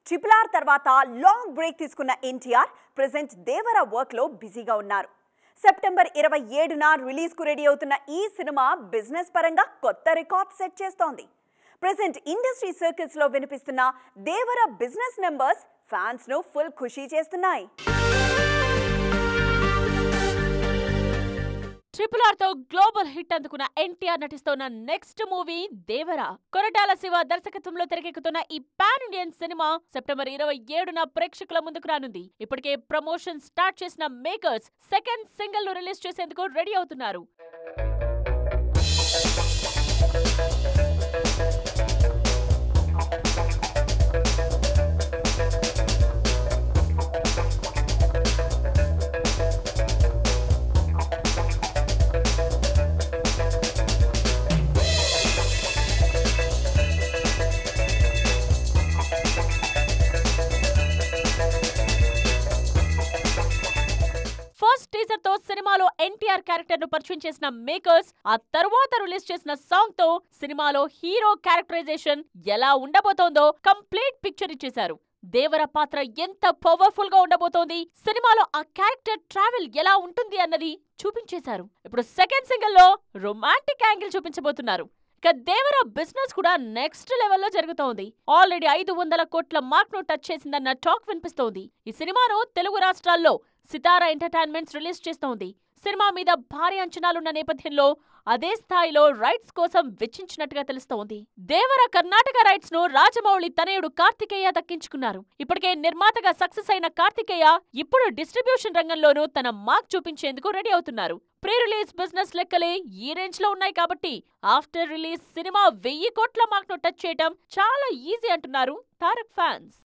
Triple R తర్వాత long break తీసుకున్న NTR present Devara work లో బిజీగా ఉన్నారు. సెప్టెంబర్ 27న రిలీజ్ కు రెడీ అవుతున్న ఈ సినిమా బిజినెస్ పరంగా కొత్త రికార్డ్ సెట్ చేస్తోంది. ప్రెజెంట్ ఇండస్ట్రీ సర్కిల్స్ లో వినిపిస్తున్న దేవర బిజినెస్ నెంబర్స్ ఫ్యాన్స్ ను ఫుల్ ఖుషీ చేస్తున్నాయి. ట్రిపుల్ ఆర్ తో గ్లోబల్ హిట్ అందుకున్న ఎన్టీఆర్ నటిస్తోన్న నెక్స్ట్ మూవీ దేవర. కొరటాల శివ దర్శకత్వంలో తెరకెక్కుతున్న ఈ పాన్ ఇండియన్ సినిమా సెప్టెంబర్ 27న ప్రేక్షకుల ముందుకు రానుంది. ఇప్పటికే ప్రమోషన్ స్టార్ట్ చేసిన మేకర్స్ సెకండ్ సింగిల్ ను రిలీజ్ చేసేందుకు రెడీ అవుతున్నారు. ఫస్ట్ టీజర్ తో సినిమాలో ఎన్టీఆర్ క్యారెక్టర్ ను పరిచయం చేసిన మేకర్స్ ఆ తరువాత రిలీజ్ చేసిన సాంగ్ తో సినిమాలో హీరో క్యారెక్టరైజేషన్ ఎలా ఉండబోతోందో కంప్లీట్ పిక్చర్ ఇచ్చేశారు. దేవర పాత్ర ఎంత పవర్ఫుల్ గా ఉండబోతోంది, సినిమాలో ఆ క్యారెక్టర్ ట్రావెల్ ఎలా ఉంటుంది అన్నది చూపించేశారు. ఇప్పుడు సెకండ్ సింగిల్ లో రొమాంటిక్ యాంగిల్ చూపించబోతున్నారు. ఇక దేవర బిజినెస్ కూడా నెక్స్ట్ లెవెల్లో జరుగుతోంది. ఆల్రెడీ 500 కోట్ల మార్క్ ను టచ్ చేసిందన్న టాక్ వినిపిస్తోంది. ఈ సినిమాను తెలుగు రాష్ట్రాల్లో సితారా ఎంటర్టైన్మెంట్స్ రిలీజ్ చేస్తోంది. సినిమా మీద భారీ అంచనాలున్న నేపథ్యంలో అదే స్థాయిలో రైట్స్ కోసం వెచ్చించినట్టుగా తెలుస్తోంది. దేవర కర్ణాటక రైట్స్ ను రాజమౌళి తనయుడు కార్తికేయ దక్కించుకున్నారు. ఇప్పటికే నిర్మాతగా సక్సెస్ అయిన కార్తికేయ ఇప్పుడు డిస్ట్రిబ్యూషన్ రంగంలోనూ తన మార్క్ చూపించేందుకు రెడీ అవుతున్నారు. ప్రీ రిలీజ్ బిజినెస్ లెక్కలే ఈ రేంజ్ లో ఉన్నాయి కాబట్టి ఆఫ్టర్ రిలీజ్ సినిమా 1000 కోట్ల మార్క్ ను టచ్ చేయడం చాలా ఈజీ అంటున్నారు తారక్ ఫ్యాన్స్.